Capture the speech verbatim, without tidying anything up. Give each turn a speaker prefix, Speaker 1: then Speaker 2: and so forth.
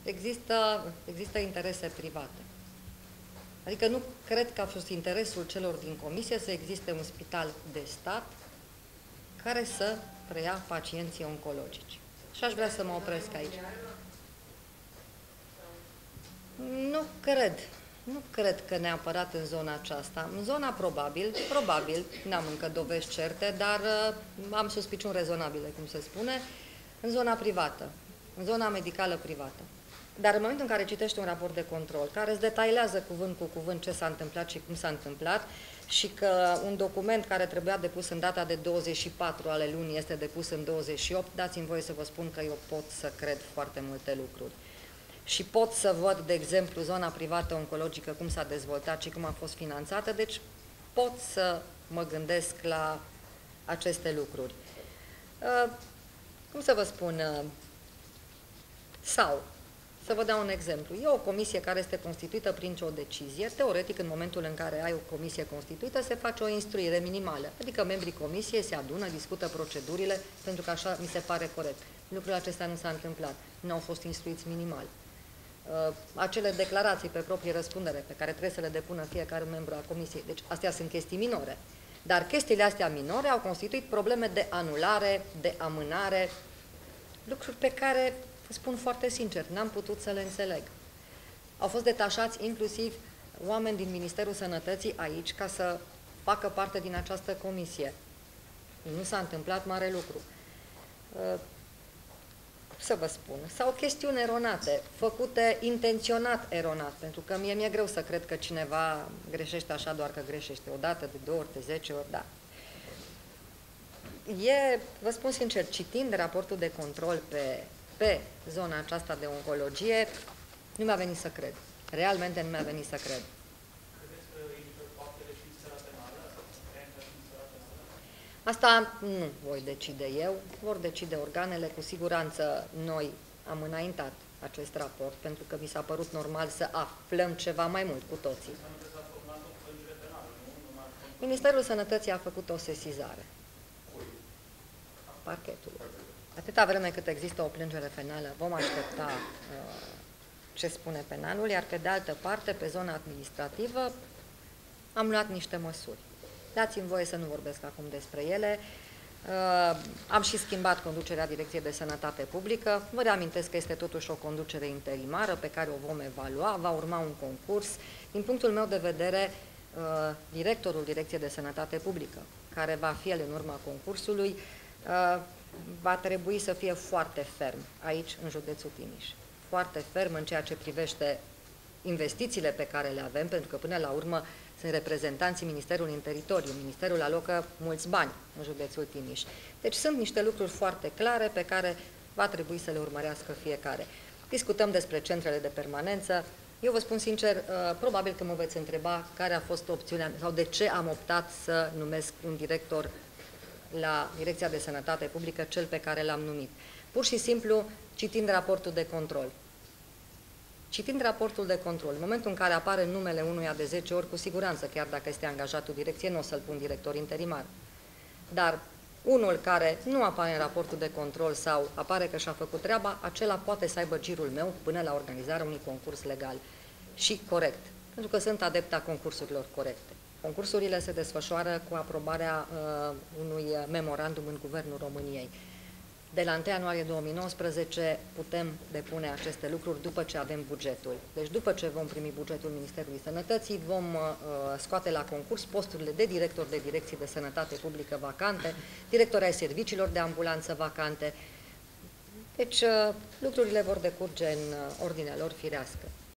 Speaker 1: există, există interese private. Adică nu cred că a fost interesul celor din comisie să existe un spital de stat care să preia pacienții oncologici. Și aș vrea să mă opresc aici. Nu cred. Nu cred că neapărat în zona aceasta. În zona probabil, probabil, n-am încă dovezi certe, dar uh, am suspiciuni rezonabile, cum se spune, în zona privată, în zona medicală privată. Dar în momentul în care citești un raport de control, care îți detailează cuvânt cu cuvânt ce s-a întâmplat și cum s-a întâmplat, și că un document care trebuia depus în data de douăzeci și patru ale lunii este depus în douăzeci și opt, dați-mi voie să vă spun că eu pot să cred foarte multe lucruri. Și pot să văd, de exemplu, zona privată oncologică, cum s-a dezvoltat și cum a fost finanțată, deci pot să mă gândesc la aceste lucruri. Uh, cum să vă spun? Uh, sau, să vă dau un exemplu. E o comisie care este constituită prin o decizie. Teoretic, în momentul în care ai o comisie constituită, se face o instruire minimală. Adică membrii comisiei se adună, discută procedurile, pentru că așa mi se pare corect. Lucrul acesta nu s-a întâmplat. Nu au fost instruiți minimal. Uh, acele declarații pe proprie răspundere pe care trebuie să le depună fiecare membru a comisiei. Deci, astea sunt chestii minore. Dar chestiile astea minore au constituit probleme de anulare, de amânare, lucruri pe care, spun foarte sincer, n-am putut să le înțeleg. Au fost detașați inclusiv oameni din Ministerul Sănătății aici ca să facă parte din această comisie. Nu s-a întâmplat mare lucru. Uh, să vă spun, sau chestiuni eronate, făcute intenționat eronat, pentru că mie mi-e greu să cred că cineva greșește așa doar că greșește, o dată, de două ori, de zece ori, da. E, vă spun sincer, citind raportul de control pe, pe zona aceasta de oncologie, nu mi-a venit să cred. Realmente nu mi-a venit să cred. Asta nu voi decide eu, vor decide organele. Cu siguranță noi am înaintat acest raport, pentru că mi s-a părut normal să aflăm ceva mai mult cu toții. Ministerul Sănătății a făcut o sesizare. Parchetul. Atâta vreme cât există o plângere penală, vom aștepta uh, ce spune penalul, iar pe de altă parte, pe zona administrativă, am luat niște măsuri. Dați-mi voie să nu vorbesc acum despre ele. Uh, am și schimbat conducerea Direcției de Sănătate Publică. Vă reamintesc că este totuși o conducere interimară pe care o vom evalua. Va urma un concurs. Din punctul meu de vedere, uh, directorul Direcției de Sănătate Publică, care va fi el în urma concursului, uh, va trebui să fie foarte ferm aici, în județul Timiș. Foarte ferm în ceea ce privește investițiile pe care le avem, pentru că până la urmă sunt reprezentanții Ministerului în teritoriu. Ministerul alocă mulți bani în județul Timiș. Deci sunt niște lucruri foarte clare pe care va trebui să le urmărească fiecare. Discutăm despre centrele de permanență. Eu vă spun sincer, probabil că mă veți întreba care a fost opțiunea sau de ce am optat să numesc un director la Direcția de Sănătate Publică, cel pe care l-am numit. Pur și simplu, citind raportul de control. Citind raportul de control, în momentul în care apare numele unuia de zece ori, cu siguranță, chiar dacă este angajatul direcției, nu o să-l pun director interimar. Dar unul care nu apare în raportul de control sau apare că și-a făcut treaba, acela poate să aibă girul meu până la organizarea unui concurs legal și corect, pentru că sunt adepta concursurilor corecte. Concursurile se desfășoară cu aprobarea uh, unui memorandum în Guvernul României. De la întâi ianuarie două mii nouăsprezece putem depune aceste lucruri după ce avem bugetul. Deci după ce vom primi bugetul Ministerului Sănătății, vom uh, scoate la concurs posturile de director de Direcții de Sănătate Publică vacante, directori ai serviciilor de ambulanță vacante. Deci uh, lucrurile vor decurge în uh, ordinea lor firească.